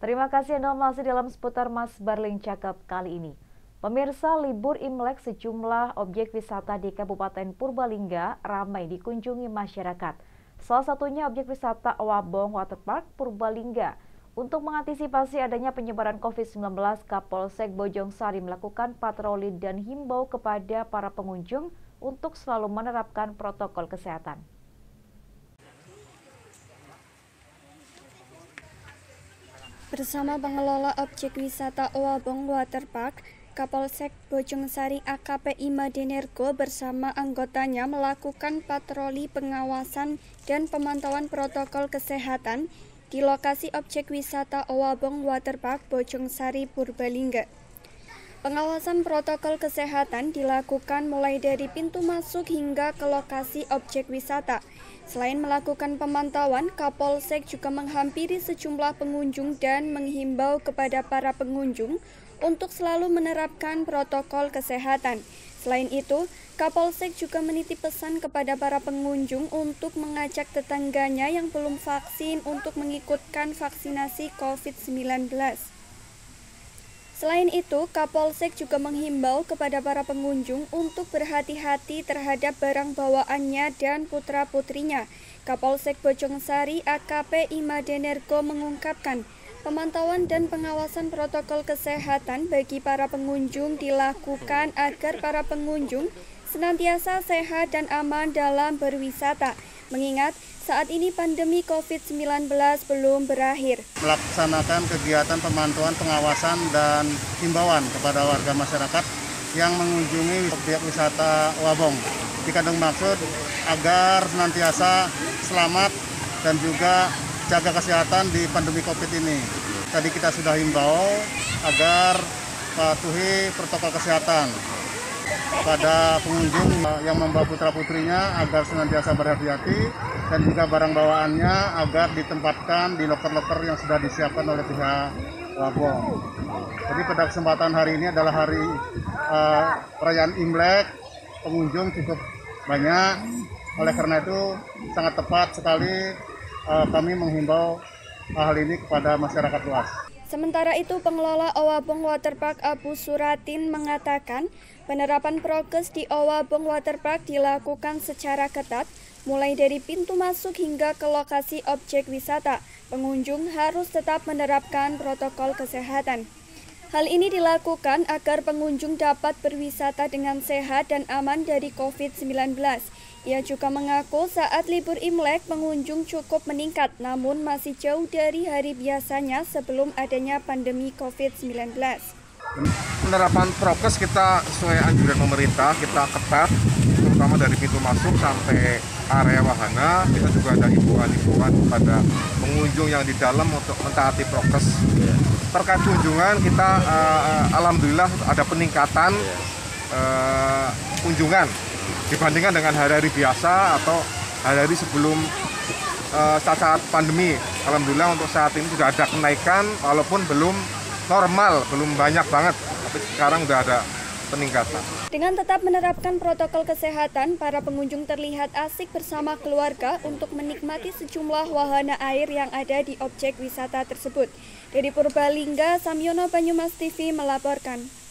Terima kasih Anda masih dalam seputar Mas Barling Cakep kali ini. Pemirsa, libur Imlek sejumlah objek wisata di Kabupaten Purbalingga ramai dikunjungi masyarakat. Salah satunya objek wisata Owabong Waterpark Purbalingga. Untuk mengantisipasi adanya penyebaran COVID-19, Kapolsek Bojongsari melakukan patroli dan himbau kepada para pengunjung untuk selalu menerapkan protokol kesehatan. Bersama pengelola objek wisata Owabong Waterpark, Kapolsek Bojongsari AKP Imadenergo bersama anggotanya melakukan patroli pengawasan dan pemantauan protokol kesehatan di lokasi objek wisata Owabong Waterpark Bojongsari Purbalingga. Pengawasan protokol kesehatan dilakukan mulai dari pintu masuk hingga ke lokasi objek wisata. Selain melakukan pemantauan, Kapolsek juga menghampiri sejumlah pengunjung dan menghimbau kepada para pengunjung untuk selalu menerapkan protokol kesehatan. Selain itu, Kapolsek juga menitip pesan kepada para pengunjung untuk mengajak tetangganya yang belum vaksin untuk mengikutkan vaksinasi COVID-19. Selain itu, Kapolsek juga menghimbau kepada para pengunjung untuk berhati-hati terhadap barang bawaannya dan putra-putrinya. Kapolsek Bojongsari AKP Imadenergo mengungkapkan, pemantauan dan pengawasan protokol kesehatan bagi para pengunjung dilakukan agar para pengunjung senantiasa sehat dan aman dalam berwisata. Mengingat saat ini pandemi COVID-19 belum berakhir. Melaksanakan kegiatan pemantauan, pengawasan, dan himbauan kepada warga masyarakat yang mengunjungi objek wisata Owabong. Dikandung maksud agar senantiasa selamat dan juga jaga kesehatan di pandemi COVID ini. Tadi kita sudah himbau agar patuhi protokol kesehatan pada pengunjung yang membawa putra-putrinya agar senantiasa berhati-hati dan juga barang bawaannya agar ditempatkan di loker-loker yang sudah disiapkan oleh pihak Owabong. Jadi pada kesempatan hari ini adalah hari perayaan Imlek, pengunjung cukup banyak, oleh karena itu sangat tepat sekali kami menghimbau hal ini kepada masyarakat luas. Sementara itu, pengelola Owabong Waterpark Abu Suratin mengatakan penerapan prokes di Owabong Waterpark dilakukan secara ketat, mulai dari pintu masuk hingga ke lokasi objek wisata. Pengunjung harus tetap menerapkan protokol kesehatan. Hal ini dilakukan agar pengunjung dapat berwisata dengan sehat dan aman dari COVID-19. Ia juga mengaku saat libur Imlek pengunjung cukup meningkat, namun masih jauh dari hari biasanya sebelum adanya pandemi COVID-19. Penerapan prokes kita sesuai anjuran pemerintah, kita ketat, terutama dari pintu masuk sampai area wahana. Kita juga ada himbauan kepada pengunjung yang di dalam untuk mentaati prokes. Terkait kunjungan, kita alhamdulillah ada peningkatan kunjungan dibandingkan dengan hari-hari biasa atau hari-hari sebelum saat pandemi. Alhamdulillah untuk saat ini sudah ada kenaikan, walaupun belum normal, belum banyak banget, tapi sekarang sudah ada peningkatan. Dengan tetap menerapkan protokol kesehatan, para pengunjung terlihat asik bersama keluarga untuk menikmati sejumlah wahana air yang ada di objek wisata tersebut. Dari Purbalingga, Samyono Banyumas TV melaporkan.